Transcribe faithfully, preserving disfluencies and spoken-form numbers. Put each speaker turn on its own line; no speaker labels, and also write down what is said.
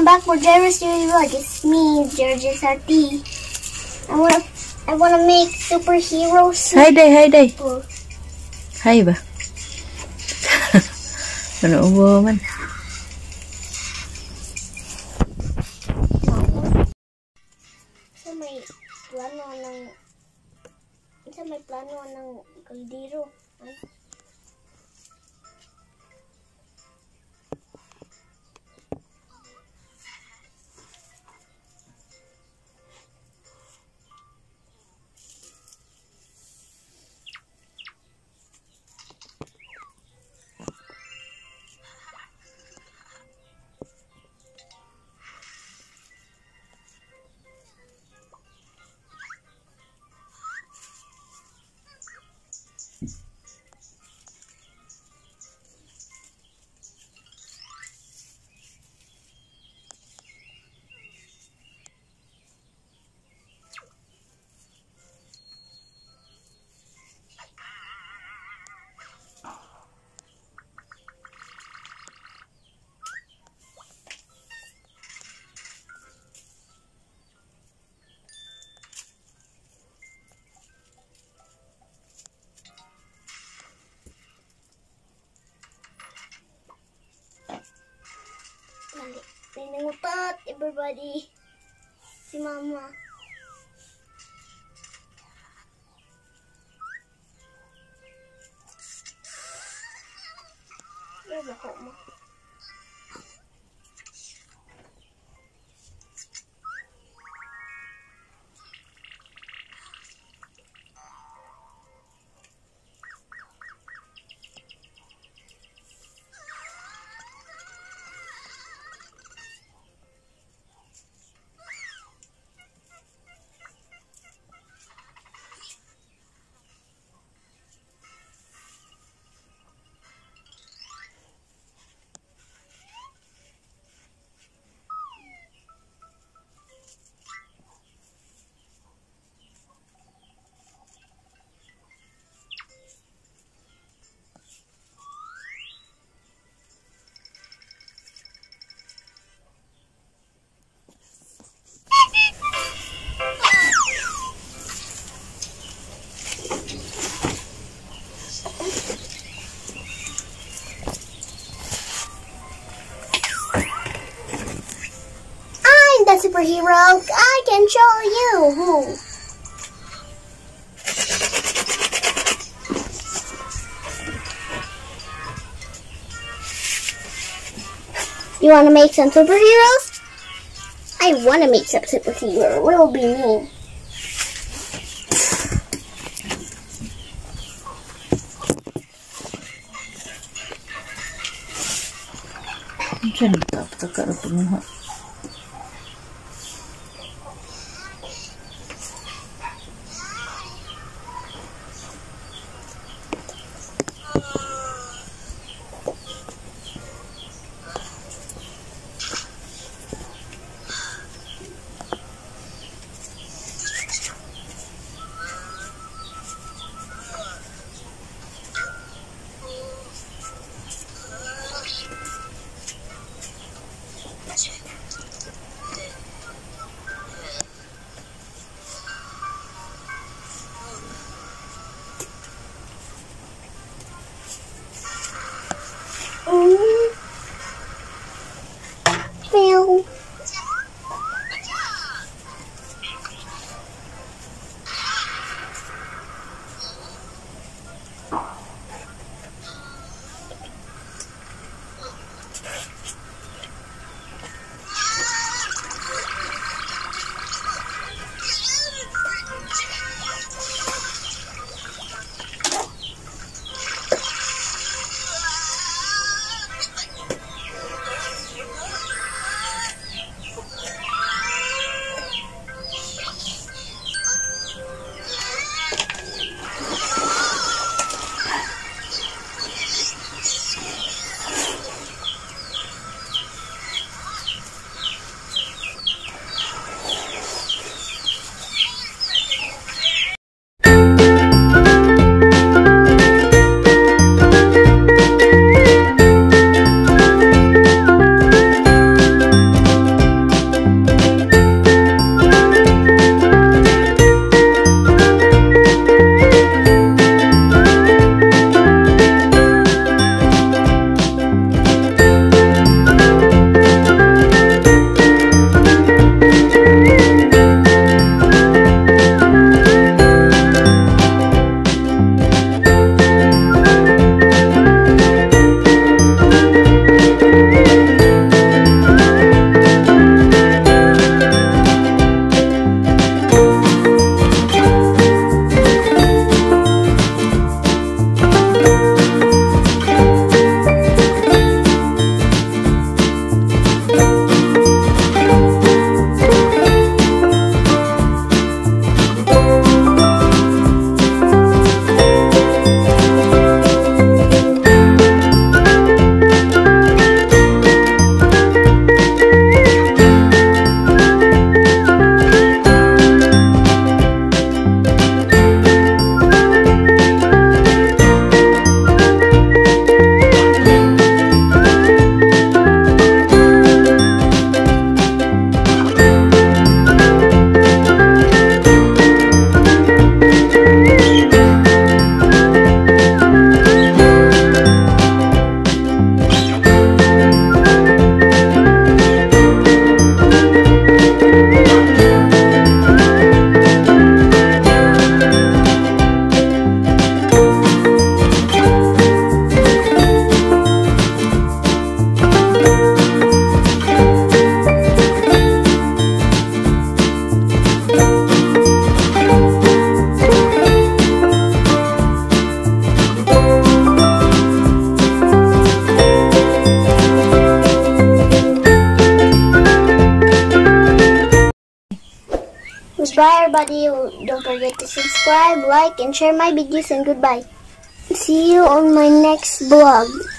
welcome back for Gyra's Daily Vlog. It's me, Gyra Gen Sarte. I wanna, I wanna make superheroes.
Hi day, hi day. Hi ba? Ano ubo man?
Sa may plano ng, sa may plano ng kaldero. Nangutot, everybody. Si Mama. Ano ba ko mo? Superhero, I can show you who. You want to make some superheroes? I want to make some superheroes. What will be me? Goodbye, everybody. Don't forget to subscribe, like, and share my videos, and goodbye. See you on my next vlog.